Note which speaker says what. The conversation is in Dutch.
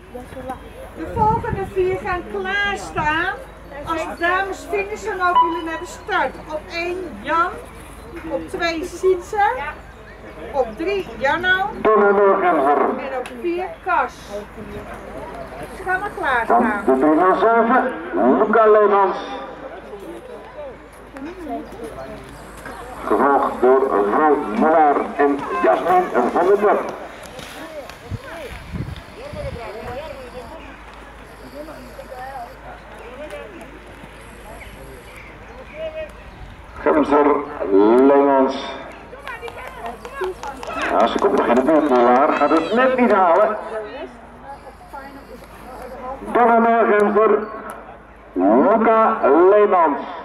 Speaker 1: De volgende 4 gaan klaarstaan. Als de dames finishen lopen jullie naar de start. Op 1 Jan, op 2 Sietse, op 3 Janno en op 4 Kas. Ze gaan maar klaarstaan.
Speaker 2: De 307, Luca Leemans. Gevolgd door Vrouw Mollaar en Jasmin van der Burg. Gemser Leemans. Ja, ze komt nog in de buurt, Mollaar. Gaat het net niet halen. Donna Gemser, Luca Leemans.